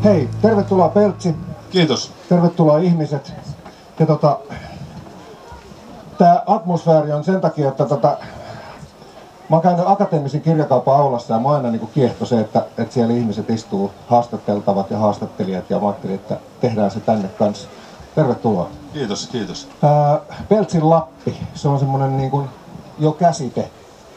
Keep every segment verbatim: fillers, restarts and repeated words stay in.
Hei, tervetuloa Peltsi. Kiitos. Tervetuloa ihmiset. Ja tota, tää atmosfääri on sen takia, että tota, mä oon käynyt akateemisen kirjakaupan aulassa ja mä aina niin kiehto se, että, että siellä ihmiset istuu, haastateltavat ja haastattelijat, ja mä ajattelin, että tehdään se tänne kanssa. Tervetuloa. Kiitos, kiitos. Ää, Peltsin Lappi, se on semmonen niin kuin jo käsite.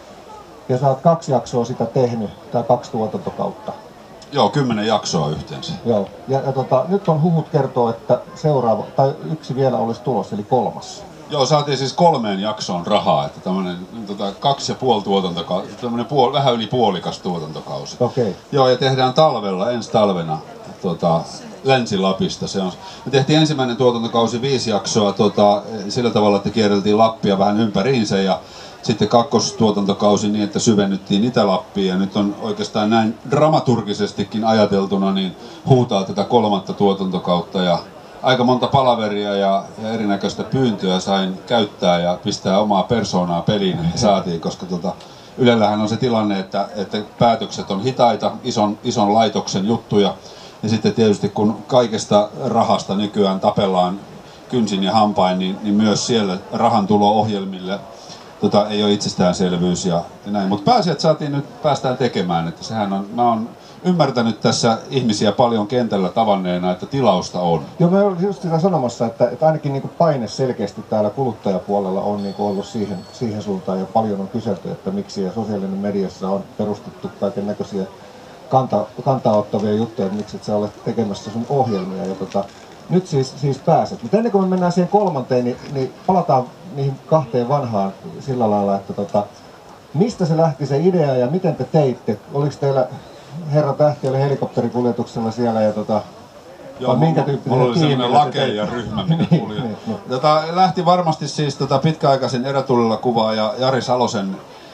Ja sä oot kaksi jaksoa sitä tehnyt, tai kaksi tuotantokautta. Joo, kymmenen jaksoa yhteensä. Joo, ja, ja tota, nyt on huhut kertoo, että seuraava, tai yksi vielä olisi tulossa, eli kolmas. Joo, saatiin siis kolmeen jaksoon rahaa, että tämmönen tota, kaksi ja puoli tuotantokausi, tämmönen puol, vähän yli puolikas tuotantokausi. Okei. Okay. Joo, ja tehdään talvella, ensi talvena, tota, Länsi-Lapista. Se on. Me tehtiin ensimmäinen tuotantokausi viisi jaksoa tota, sillä tavalla, että kierreltiin Lappia vähän ympäriinsä, ja sitten kakkostuotantokausi niin, että syvennyttiin Itä-Lappiin, ja nyt on oikeastaan näin dramaturgisestikin ajateltuna, niin huutaa tätä kolmatta tuotantokautta, ja aika monta palaveria ja, ja erinäköistä pyyntöä sain käyttää ja pistää omaa persoonaa peliin, että saatiin, koska tota, Ylellähän on se tilanne, että, että päätökset on hitaita, ison, ison laitoksen juttuja, ja sitten tietysti kun kaikesta rahasta nykyään tapellaan kynsin ja hampain, niin, niin myös siellä rahan tulo ohjelmille tota, ei ole itsestäänselvyys ja, ja näin. Mutta pääasiat saatiin nyt, päästään tekemään, että sehän on, mä oon ymmärtänyt tässä ihmisiä paljon kentällä tavanneena, että tilausta on. Joo, mä olin just sitä sanomassa, että, että ainakin niin kuin paine selkeästi täällä kuluttajapuolella on niin kuin ollut siihen, siihen suuntaan, ja paljon on kyselty, että miksi, ja sosiaalinen mediassa on perustettu kaiken näköisiä kanta, kantaa ottavia juttuja, että miksi et sä olet tekemässä sun ohjelmia. Ja tota, nyt siis, siis pääset. Mutta ennen kuin me mennään siihen kolmanteen, niin, niin palataan niihin kahteen vanhaan sillä lailla, että tota, mistä se lähti se idea ja miten te teitte? Oliko teillä herra Tähti oli helikopterikuljetuksella siellä ja tota, joo, minkä tyyppinen mulla oli tiimi, sellainen lakeja ryhmä, mitä niin, tuli. niin, niin. Tota, lähti varmasti siis tota pitkäaikaisen erätulilla kuvaaja Jari Salosen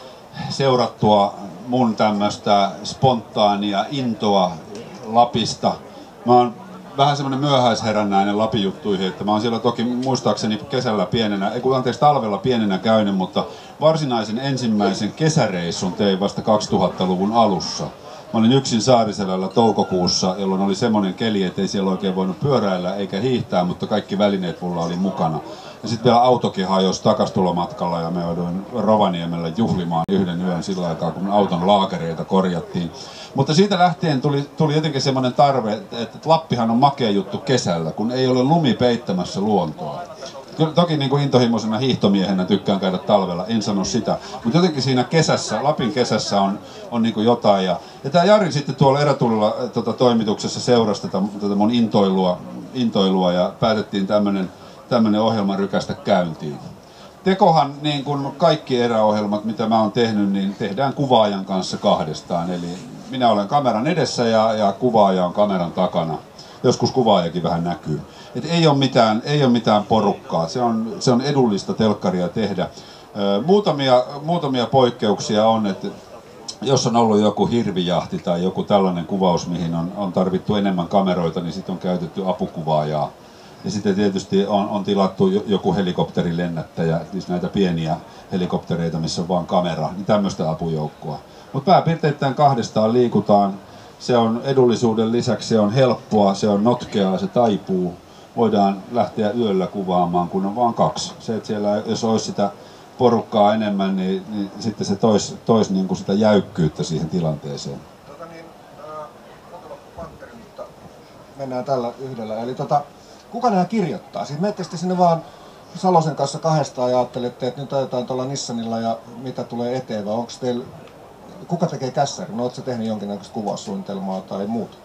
seurattua mun tämmöstä spontaania intoa Lapista. Mä oon vähän semmonen myöhäisherännäinen Lapin-juttuihin, että mä oon siellä toki muistaakseni kesällä pienenä, ei kun anteeksi talvella pienenä käynyt, mutta varsinaisen ensimmäisen kesäreissun tein vasta kaksituhattaluvun alussa. Mä olin yksin Saariselällä toukokuussa, jolloin oli semmoinen keli, ettei siellä oikein voinut pyöräillä eikä hiihtää, mutta kaikki välineet mulla oli mukana. Ja sitten vielä autokin hajosi takastulomatkalla ja me jouduin Rovaniemelle juhlimaan yhden yön sillä aikaa, kun auton laakereita korjattiin. Mutta siitä lähtien tuli, tuli jotenkin semmoinen tarve, että Lappihan on makea juttu kesällä, kun ei ole lumi peittämässä luontoa. Kyllä, toki niin kuin intohimoisena hiihtomiehenä tykkään käydä talvella, en sano sitä. Mutta jotenkin siinä kesässä, Lapin kesässä on, on niin kuin jotain. Ja, ja tämä Jari sitten tuolla erätulilla tota, toimituksessa seurasi tätä, tätä mun intoilua, intoilua ja päätettiin tämmöinen tämmöinen ohjelma rykästä käyntiin. Tekohan, niin kuin kaikki eräohjelmat, mitä mä oon tehnyt, niin tehdään kuvaajan kanssa kahdestaan. Eli minä olen kameran edessä ja, ja kuvaaja on kameran takana. Joskus kuvaajakin vähän näkyy. Et ei ole mitään, ei ole mitään porukkaa. Se on, se on edullista telkkaria tehdä. Muutamia, muutamia poikkeuksia on, että jos on ollut joku hirvijahti tai joku tällainen kuvaus, mihin on, on tarvittu enemmän kameroita, niin sitten on käytetty apukuvaajaa. Ja sitten tietysti on, on tilattu joku helikopterilennättäjä, siis näitä pieniä helikoptereita, missä on vaan kamera, niin tämmöistä apujoukkoa. Mutta pääpiirteittäin kahdestaan liikutaan. Se on edullisuuden lisäksi, se on helppoa, se on notkeaa, se taipuu. Voidaan lähteä yöllä kuvaamaan, kun on vaan kaksi. Se, että siellä jos olisi sitä porukkaa enemmän, niin, niin sitten se toisi tois niin kuin sitä jäykkyyttä siihen tilanteeseen. Tota niin, äh, pantteri, mutta mennään tällä yhdellä. Eli tota, kuka nämä kirjoittaa? Siis menette sitten sinne vaan Salosen kanssa kahdestaan ja ajattelette, että nyt ajetaan tuolla Nissanilla ja mitä tulee eteen, vai onko teillä, kuka tekee kässärin? No, ootko tehnyt jonkinnäköistä kuvaussuunnitelmaa tai muuta?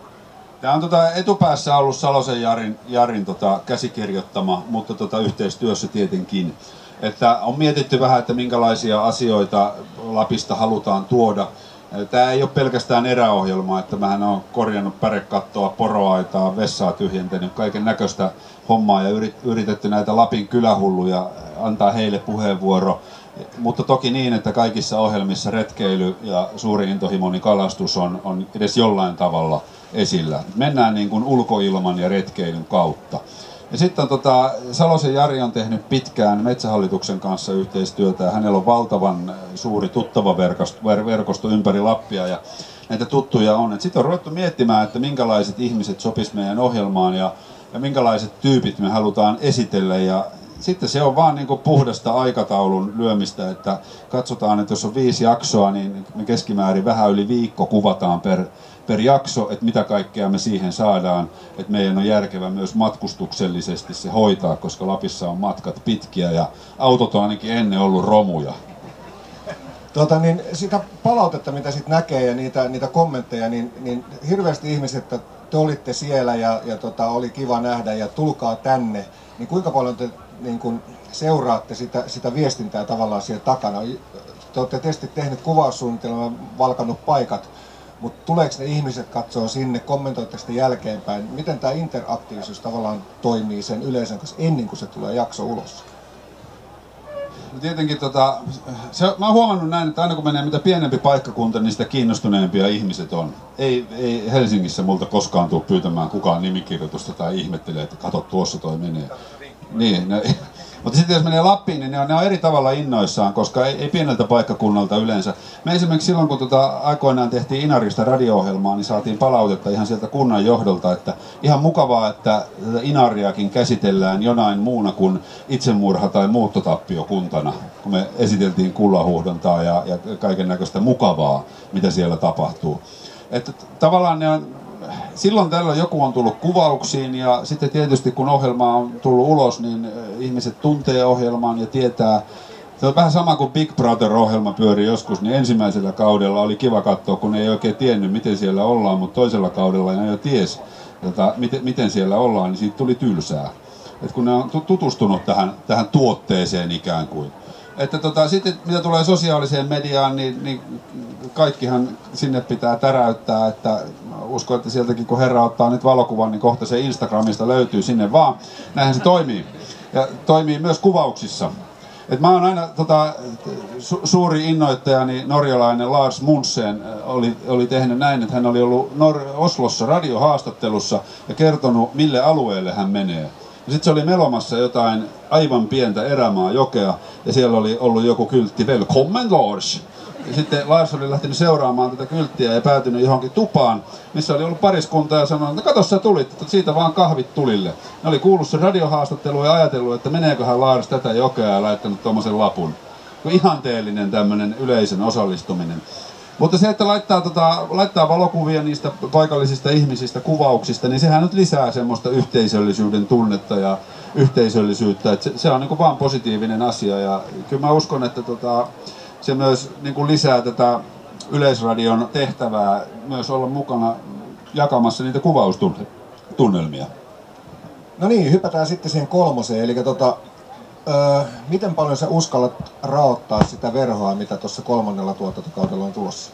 Tämä on tota etupäässä ollut Salosen Jarin, Jarin tota käsikirjoittama, mutta tota yhteistyössä tietenkin. Että on mietitty vähän, että minkälaisia asioita Lapista halutaan tuoda. Tämä ei ole pelkästään eräohjelma, että mähän olen korjannut pärekattoa, poroaitaa, vessaa tyhjentänyt, kaiken näköistä hommaa ja yritetty näitä Lapin kylähulluja antaa heille puheenvuoro. Mutta toki niin, että kaikissa ohjelmissa retkeily ja suuri intohimoni kalastus on, on edes jollain tavalla esillä. Mennään niin kuin ulkoilman ja retkeilyn kautta. Ja sitten on tota, Salosen Jari on tehnyt pitkään Metsähallituksen kanssa yhteistyötä ja hänellä on valtavan suuri tuttava verkosto, verkosto ympäri Lappia ja näitä tuttuja on. Sitten on ruvettu miettimään, että minkälaiset ihmiset sopis meidän ohjelmaan ja, ja minkälaiset tyypit me halutaan esitellä. Ja sitten se on vaan niin kuin puhdasta aikataulun lyömistä, että katsotaan, että jos on viisi jaksoa, niin me keskimäärin vähän yli viikko kuvataan per, per jakso, että mitä kaikkea me siihen saadaan. Että meidän on järkevä myös matkustuksellisesti se hoitaa, koska Lapissa on matkat pitkiä ja autot on ainakin ennen ollut romuja. Tuota, niin sitä palautetta, mitä sit näkee ja niitä, niitä kommentteja, niin, niin hirveästi ihmiset, että te olitte siellä ja, ja tota, oli kiva nähdä ja tulkaa tänne, niin kuinka paljon te niin kun seuraatte sitä, sitä viestintää tavallaan siellä takana? Te olette tietysti tehneet kuvaussuunnitelmaa, valkannut paikat, mutta tuleeko ne ihmiset katsoo sinne, kommentoitte sitä jälkeenpäin? Miten tämä interaktiivisuus tavallaan toimii sen yleisön kanssa ennen kuin se tulee jakso ulos? No tietenkin tota, se, mä oon huomannut näin, että aina kun menee mitä pienempi paikkakunta, niin sitä kiinnostuneempia ihmiset on. Ei, ei Helsingissä multa koskaan tule pyytämään kukaan nimikirjoitusta tai ihmettelee, että kato tuossa toi menee. Niin, ne, mutta sitten jos menee Lappiin, niin ne on, ne on eri tavalla innoissaan, koska ei, ei pieneltä paikkakunnalta yleensä. Me esimerkiksi silloin, kun tota, aikoinaan tehtiin Inarista radio-ohjelmaa, niin saatiin palautetta ihan sieltä kunnan johdolta, että ihan mukavaa, että tätä Inariakin käsitellään jonain muuna kuin itsemurha- tai muuttotappiokuntana, kun me esiteltiin kullahuuhdontaa ja, ja kaiken näköistä mukavaa, mitä siellä tapahtuu. Että tavallaan ne on... Silloin tällöin joku on tullut kuvauksiin ja sitten tietysti kun ohjelma on tullut ulos, niin ihmiset tuntee ohjelman ja tietää. Se on vähän sama kuin Big Brother-ohjelma pyöri joskus, niin ensimmäisellä kaudella oli kiva katsoa, kun ei oikein tiennyt miten siellä ollaan, mutta toisella kaudella ne jo ties, jota, miten, miten siellä ollaan, niin siitä tuli tylsää. Et kun ne on tutustunut tähän, tähän tuotteeseen ikään kuin. Että tota, sitten mitä tulee sosiaaliseen mediaan, niin, niin kaikkihan sinne pitää täräyttää, että uskon, että sieltäkin kun herra ottaa nyt valokuvan, niin kohta se Instagramista löytyy sinne vaan. Näinhän se toimii. Ja toimii myös kuvauksissa. Et mä oon aina tota, su- suuri innoittajani norjalainen Lars Munsen oli, oli tehnyt näin, että hän oli ollut Nor- Oslossa radiohaastattelussa ja kertonut, mille alueelle hän menee. Sitten se oli melomassa jotain aivan pientä erämaa jokea ja siellä oli ollut joku kyltti, Välkommen Lars! Ja sitten Lars oli lähtenyt seuraamaan tätä kylttiä ja päätynyt johonkin tupaan, missä oli ollut pariskunta ja sanonut, että kato sä tulit, että siitä vaan kahvit tulille. Ne oli kuullut sen radiohaastatteluun ja ajatellut, että meneeköhän Lars tätä jokea ja laittanut tuommoisen lapun. Ihanteellinen tämmöinen yleisön osallistuminen. Mutta se, että laittaa, tota, laittaa valokuvia niistä paikallisista ihmisistä, kuvauksista, niin sehän nyt lisää semmoista yhteisöllisyyden tunnetta ja yhteisöllisyyttä. Et se, se on niin kuin vaan positiivinen asia ja kyllä mä uskon, että tota, se myös niin kuin lisää tätä Yleisradion tehtävää myös olla mukana jakamassa niitä kuvaustunnelmia. No niin, hypätään sitten siihen kolmoseen. Eli tota, öö, miten paljon sä uskallat raottaa sitä verhoa, mitä tuossa kolmannella tuotantokaudella on tulossa?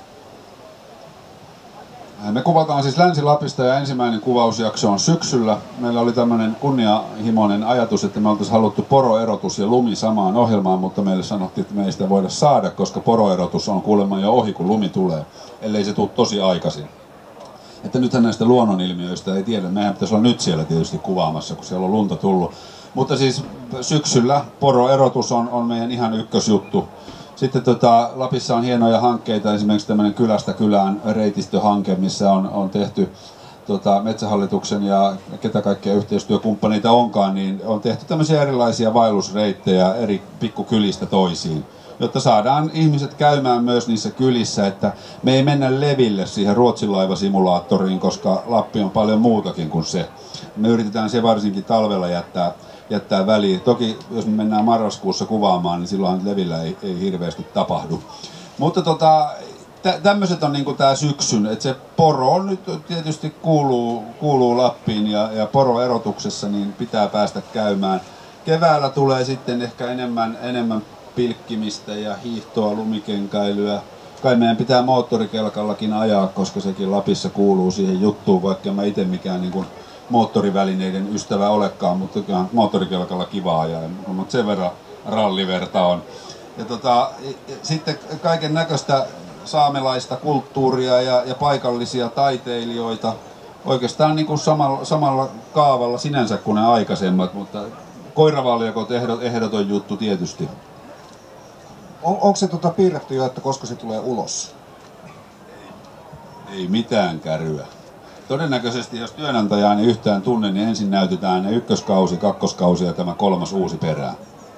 Me kuvataan siis Länsi-Lapista ja ensimmäinen kuvausjakso on syksyllä. Meillä oli tämmöinen kunnianhimoinen ajatus, että me oltaisiin haluttu poroerotus ja lumi samaan ohjelmaan, mutta meille sanottiin, että me ei sitä voida saada, koska poroerotus on kuulemma jo ohi, kun lumi tulee, ellei se tule tosi aikaisin. Että nythän näistä luonnonilmiöistä ei tiedä. Meidän pitäisi olla nyt siellä tietysti kuvaamassa, kun siellä on lunta tullut. Mutta siis syksyllä poroerotus on, on meidän ihan ykkösjuttu. Sitten tota, Lapissa on hienoja hankkeita, esimerkiksi tämmöinen kylästä kylään reitistöhanke, missä on, on tehty tota, Metsähallituksen ja ketä kaikkia yhteistyökumppaneita onkaan, niin on tehty tämmöisiä erilaisia vaellusreittejä eri pikkukylistä toisiin, jotta saadaan ihmiset käymään myös niissä kylissä, että me ei mennä leville siihen Ruotsinlaivasimulaattoriin, koska Lappi on paljon muutakin kuin se. Me yritetään se varsinkin talvella jättää jättää väliin. Toki jos me mennään marraskuussa kuvaamaan, niin silloin levillä ei, ei hirveästi tapahdu. Mutta tota, tä, tämmöiset on niinku tää syksyn, että se poro nyt tietysti kuuluu, kuuluu Lappiin ja, ja poroerotuksessa niin pitää päästä käymään. Keväällä tulee sitten ehkä enemmän, enemmän pilkkimistä ja hiihtoa, lumikenkäilyä. Kai meidän pitää moottorikelkallakin ajaa, koska sekin Lapissa kuuluu siihen juttuun, vaikka mä itse mikään niin kuin moottorivälineiden ystävä olekaan, mutta kyllähän moottorikelkalla kivaa ja mutta sen verran ralliverta on. Ja tota, sitten kaiken näköistä saamelaista kulttuuria ja, ja paikallisia taiteilijoita. oikeastaan niin kuin samalla, samalla kaavalla sinänsä kuin ne aikaisemmat, mutta koiravaljakot ehdot, ehdoton juttu tietysti. On, onko se tota piirretty jo, että koska se tulee ulos? Ei mitään kärryä. Todennäköisesti, jos työnantajaa ei yhtään tunne, niin ensin näytetään ne ykköskausi, kakkoskausi ja tämä kolmas uusi perään.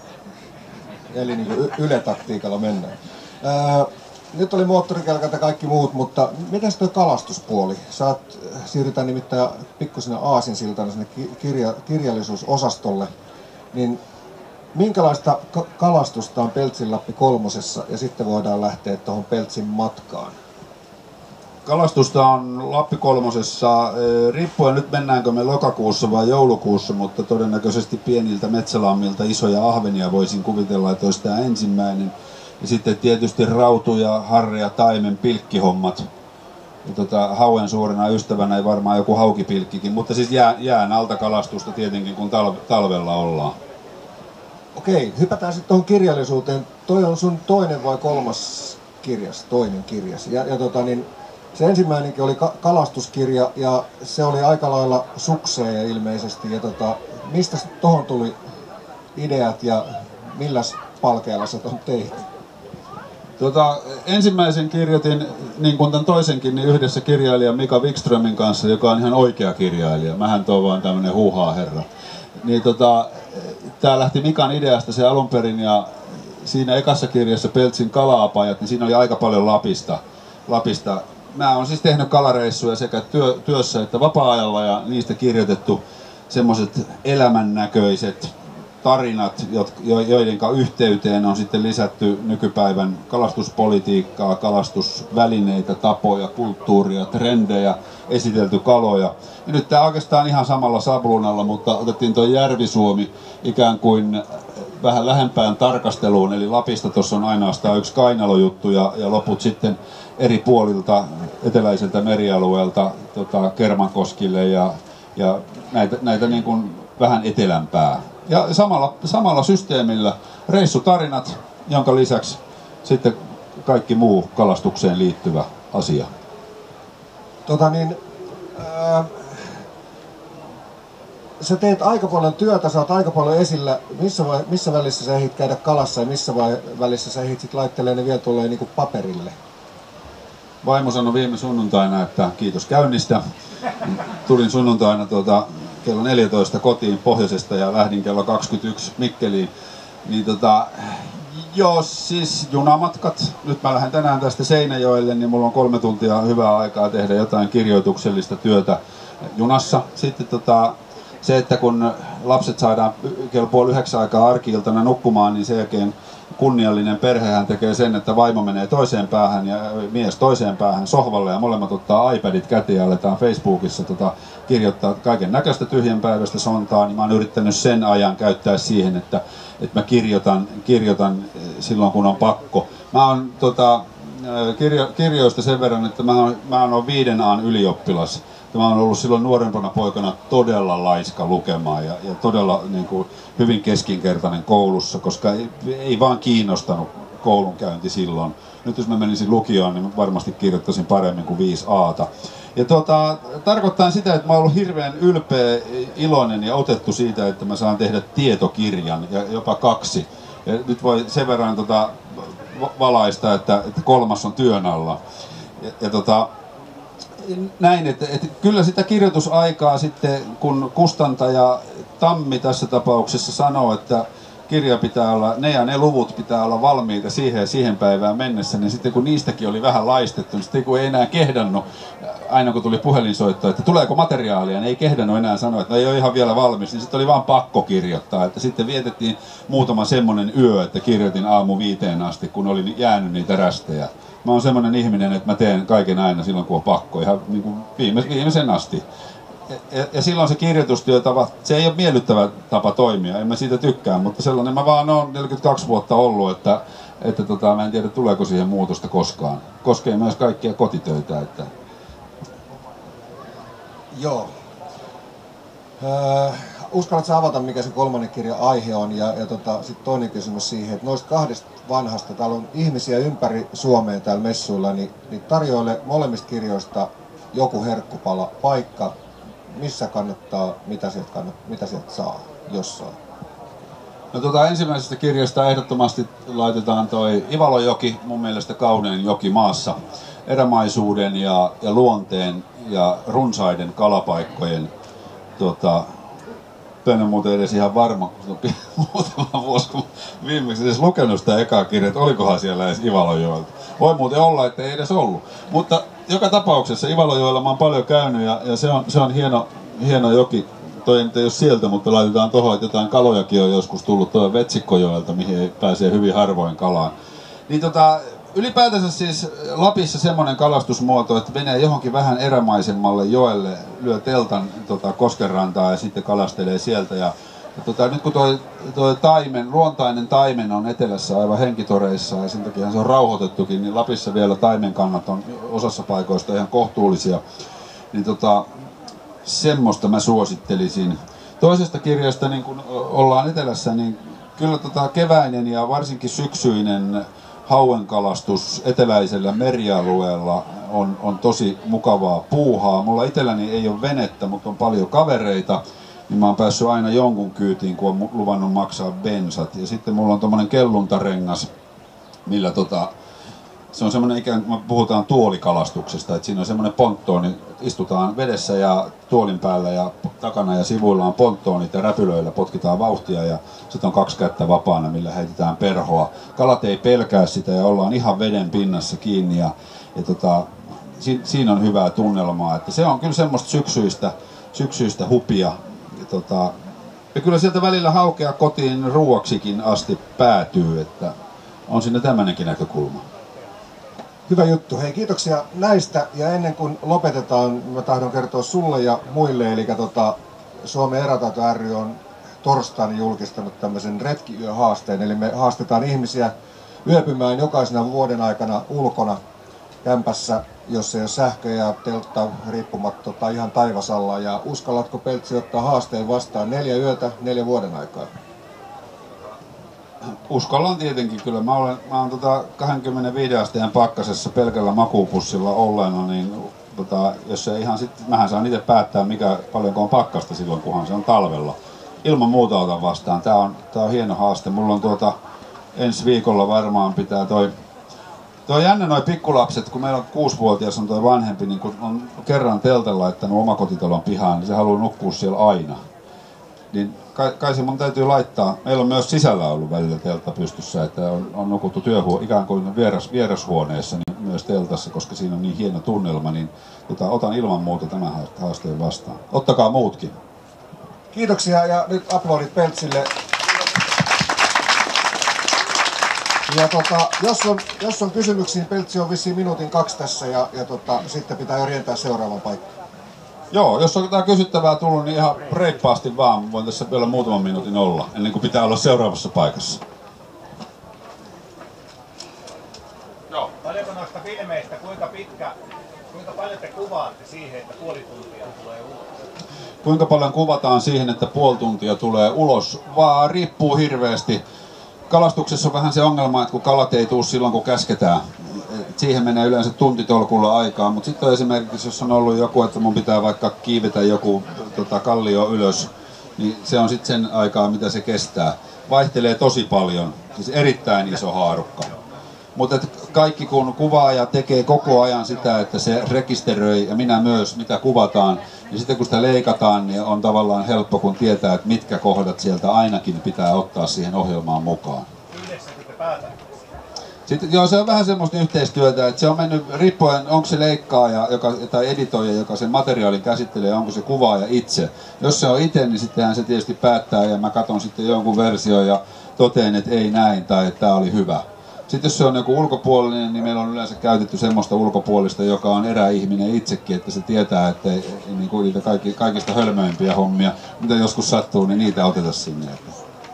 Eli niin kuin Yle-taktiikalla mennään. Ää, nyt oli moottorikelkat ja kaikki muut, mutta miten tuo kalastuspuoli? Saat, siirrytään nimittäin pikkusena aasinsiltana sinne kirja, kirjallisuusosastolle. Niin minkälaista ka- kalastusta on Peltsinlappi kolmosessa ja sitten voidaan lähteä tuohon Peltsin matkaan? Kalastusta on Lappi kolmosessa, riippuen nyt mennäänkö me lokakuussa vai joulukuussa, mutta todennäköisesti pieniltä metsälammilta isoja ahvenia voisin kuvitella, että olisi tämä ensimmäinen. Ja sitten tietysti rautuja, harri ja taimen pilkkihommat. Ja tota, hauen suurena ystävänä ei varmaan joku haukipilkkikin, mutta siis jää, jään alta kalastusta tietenkin, kun talve, talvella ollaan. Okei, hypätään sitten tuohon kirjallisuuteen. Toi on sun toinen vai kolmas kirjas, toinen kirjas. Ja, ja tota niin, se ensimmäinenkin oli ka- kalastuskirja ja se oli aika lailla sukseja ilmeisesti. Ja tota, mistä tuohon tuli ideat ja milläs palkeella sä ton teit? Tota, ensimmäisen kirjoitin, niin kuin tämän toisenkin, niin yhdessä kirjailija Mika Wikströmin kanssa, joka on ihan oikea kirjailija. Mähän tuon vaan tämmönen huuhaa herra. Niin tota, tää lähti Mikan ideasta se alun perin ja siinä ekassa kirjassa Peltsin kala-apajat, niin siinä oli aika paljon Lapista. Lapista. Mä oon siis tehnyt kalareissuja sekä työ, työssä että vapaa-ajalla ja niistä kirjoitettu semmoiset elämännäköiset tarinat, joiden yhteyteen on sitten lisätty nykypäivän kalastuspolitiikkaa, kalastusvälineitä, tapoja, kulttuuria, trendejä, esitelty kaloja. Ja nyt tämä oikeastaan ihan samalla sabluunalla, mutta otettiin tuo Järvisuomi ikään kuin vähän lähempään tarkasteluun, eli Lapista tuossa on ainoastaan yksi kainalojuttu ja, ja loput sitten eri puolilta eteläiseltä merialueelta tota, Kermankoskille ja, ja näitä, näitä niin kuin vähän etelämpää. Ja samalla, samalla systeemillä reissutarinat, jonka lisäksi sitten kaikki muu kalastukseen liittyvä asia. Tota niin, ää, sä teet aika paljon työtä, sä oot aika paljon esillä. Missä, vai, missä välissä sä ehdit käydä kalassa ja missä vai, välissä sä ehdit sit laittelee ne vielä tulee niinku paperille? Vaimo sanoi viime sunnuntaina, että kiitos käynnistä. Tulin sunnuntaina tuota, kello neljätoista kotiin pohjoisesta ja lähdin kello kaksikymmentäyksi Mikkeliin. Niin tota, joo, siis junamatkat. Nyt mä lähden tänään tästä Seinäjoelle, niin mulla on kolme tuntia hyvää aikaa tehdä jotain kirjoituksellista työtä junassa. Sitten tota, se, että kun lapset saadaan kello puoli yhdeksän aikaa arki-iltana nukkumaan, niin sen jälkeen kunniallinen perhehän tekee sen, että vaimo menee toiseen päähän ja mies toiseen päähän sohvalle ja molemmat ottaa iPadit käteen ja aletaan Facebookissa tota, kirjoittaa kaiken näköistä tyhjänpäiväistä sontaa, niin mä oon yrittänyt sen ajan käyttää siihen, että, että mä kirjoitan, kirjoitan silloin kun on pakko. Mä oon tota, kirjo, kirjoista sen verran, että mä oon, mä oon viiden A:n ylioppilas. Mä oon ollut silloin nuorempana poikana todella laiska lukemaan ja, ja todella niin kuin, hyvin keskinkertainen koulussa, koska ei, ei vaan kiinnostanut koulunkäynti silloin. Nyt jos mä menisin lukioon, niin varmasti kirjoittaisin paremmin kuin viisi A:ta. Ja tuota, tarkoittaa sitä, että mä oon ollut hirveän ylpeä, iloinen ja otettu siitä, että mä saan tehdä tietokirjan ja jopa kaksi. Ja nyt voi sen verran tota, valaista, että, että kolmas on työn alla. Ja, ja tota, näin, että, että kyllä sitä kirjoitusaikaa sitten, kun kustantaja Tammi tässä tapauksessa sanoo, että kirja pitää olla, ne ja ne luvut pitää olla valmiita siihen ja siihen päivään mennessä, niin sitten kun niistäkin oli vähän laistettu, niin sitten kun ei enää kehdannut, aina kun tuli puhelinsoitto, että tuleeko materiaalia, niin ei kehdannut enää sanoa, että no ei ole ihan vielä valmis, niin sitten oli vaan pakko kirjoittaa, että sitten vietettiin muutama semmoinen yö, että kirjoitin aamu viiteen asti, kun oli jäänyt niitä rästejä. Mä oon semmoinen ihminen, että mä teen kaiken aina silloin, kun on pakko, ihan niin kuin viime, viimeisen asti. Ja, ja silloin se kirjoitustyötapa, se ei ole miellyttävä tapa toimia, en mä siitä tykkää, mutta sellainen mä vaan oon neljäkymmentäkaksi vuotta ollut, että, että tota, mä en tiedä tuleeko siihen muutosta koskaan. Koskee myös kaikkia kotitöitä. Että... Joo. Öö, uskallatko avata, mikä se kolmannen kirjan aihe on? Ja, ja tota, sitten toinen kysymys siihen, että noista kahdesta vanhasta, täällä on ihmisiä ympäri Suomea täällä messuilla, niin, niin tarjoile molemmista kirjoista joku herkkupala, paikka, missä kannattaa, mitä sieltä, kannattaa, mitä sieltä saa, jos saa? No tuota ensimmäisestä kirjasta ehdottomasti laitetaan toi Ivalojoki, mun mielestä kaunein joki maassa, erämaisuuden ja, ja luonteen ja runsaiden kalapaikkojen. Tota, en ole muuten edes ihan varma, kun se on muutama vuosi, kun viimeksi edes lukenut sitä ekaa kirjaa, että olikohan siellä edes Ivalojoelta. Voi muuten olla, että ei edes ollut. Mutta joka tapauksessa Ivalojoella mä oon paljon käynyt ja, ja se on, se on hieno, hieno joki. Toi ei ole sieltä, mutta laitetaan tuohon, että jotain kalojakin on joskus tullut tuo Vetsikkojoelta, mihin pääsee hyvin harvoin kalaan. Niin tota, ylipäätänsä siis Lapissa semmoinen kalastusmuoto, että menee johonkin vähän erämaisemmalle joelle, lyö teltan tota, koskenrantaa ja sitten kalastelee sieltä. Ja, ja tota, nyt kun toi, toi taimen, luontainen taimen on etelässä aivan henkitoreissa ja sen takia se on rauhoitettukin, niin Lapissa vielä taimenkannat on osassa paikoista ihan kohtuullisia. Niin tota, semmoista mä suosittelisin. Toisesta kirjasta, niin kun ollaan etelässä, niin kyllä tota keväinen ja varsinkin syksyinen hauenkalastus eteläisellä merialueella on, on tosi mukavaa puuhaa. Mulla itselläni ei ole venettä, mutta on paljon kavereita, niin mä oon päässyt aina jonkun kyytiin, kun on luvannut maksaa bensat. Ja sitten mulla on tommonen kelluntarengas, millä tota, se on semmoinen ikään kuin puhutaan tuolikalastuksesta, että siinä on semmoinen ponttooni, istutaan vedessä ja tuolin päällä ja takana ja sivuilla on ponttoonit ja räpylöillä potkitaan vauhtia ja sitten on kaksi kättä vapaana, millä heitetään perhoa. Kalat ei pelkää sitä ja ollaan ihan veden pinnassa kiinni ja, ja tota, si, siinä on hyvää tunnelmaa, että se on kyllä semmoista syksyistä, syksyistä hupia. Ja, tota, ja kyllä sieltä välillä haukea kotiin ruuaksikin asti päätyy, että on siinä tämmöinenkin näkökulma. Hyvä juttu. Hei, kiitoksia näistä. Ja ennen kuin lopetetaan, mä tahdon kertoa sulle ja muille. Eli tota, Suomen Erätaito ry on torstaina julkistanut tämmöisen retkiyöhaasteen. Eli me haastetaan ihmisiä yöpymään jokaisena vuoden aikana ulkona kämpässä, jossa ei ole sähköä ja teltta riippumatta tai ihan taivasalla. Ja uskallatko, Peltsi, ottaa haasteen vastaan neljä yötä, neljä vuoden aikaa? Uskallan tietenkin kyllä. Mä olen, mä olen tota kaksikymmentäviisi asteen pakkasessa pelkällä makuupussilla olleena, niin tota, jos se ihan sit, mähän saan itse päättää mikä paljonko on pakkasta silloin, kunhan se on talvella. Ilman muuta otan vastaan. Tää on, tää on hieno haaste. Mulla on tuota, ensi viikolla varmaan pitää toi, toi jännä noi pikkulapset, kun meillä on kuusivuotias on toi vanhempi, niin kun on kerran teltalla laittanut omakotitalon pihaan, niin se haluaa nukkua siellä aina. Niin kai, kai se mun täytyy laittaa. Meillä on myös sisällä ollut välillä teltta pystyssä, että on, on nukuttu työhuo, ikään kuin vieras, vierashuoneessa niin myös teltassa, koska siinä on niin hieno tunnelma, niin tota, otan ilman muuta tämän haasteen vastaan. Ottakaa muutkin. Kiitoksia ja nyt aplodit Peltsille. Ja tota, jos, on, jos on kysymyksiä, Peltsi on vissiin minuutin kaksi tässä ja, ja tota, sitten pitää jo rientää seuraavaan paikkaan. Joo, jos on jotain kysyttävää tullut, niin ihan reippaasti vaan. Voin tässä vielä muutaman minuutin olla, ennen kuin pitää olla seuraavassa paikassa. Joo. Paljonko noista filmeistä, kuinka pitkä, kuinka paljon te kuvaatte siihen, että puoli tuntia tulee ulos? Kuinka paljon kuvataan siihen, että puoli tuntia tulee ulos? Vaan riippuu hirveästi. Kalastuksessa on vähän se ongelma, että kun kalat ei tule silloin, kun käsketään. Siihen menee yleensä tuntitolkulla aikaa, mutta sitten esimerkiksi, jos on ollut joku, että mun pitää vaikka kiivetä joku tota, kallio ylös, niin se on sitten sen aikaa, mitä se kestää. Vaihtelee tosi paljon, siis erittäin iso haarukka. Mutta kaikki kun kuvaaja tekee koko ajan sitä, että se rekisteröi, ja minä myös, mitä kuvataan, niin sitten kun sitä leikataan, niin on tavallaan helppo, kun tietää, että mitkä kohdat sieltä ainakin pitää ottaa siihen ohjelmaan mukaan. Yhdessä te päätätte. Sitten, joo, se on vähän semmoista yhteistyötä, että se on mennyt riippuen, onko se leikkaaja joka, tai editoija, joka sen materiaalin käsittelee, onko se kuvaaja itse. Jos se on itse, niin sittenhän se tietysti päättää ja mä katson sitten jonkun version ja totean, että ei näin tai että tämä oli hyvä. Sitten jos se on joku ulkopuolinen, niin meillä on yleensä käytetty semmoista ulkopuolista, joka on eräihminen itsekin, että se tietää, että ei, niin kuin niitä kaikki, kaikista hölmöimpiä hommia, mitä joskus sattuu, niin niitä oteta sinne.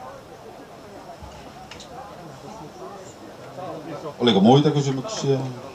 Oliko muita kysymyksiä?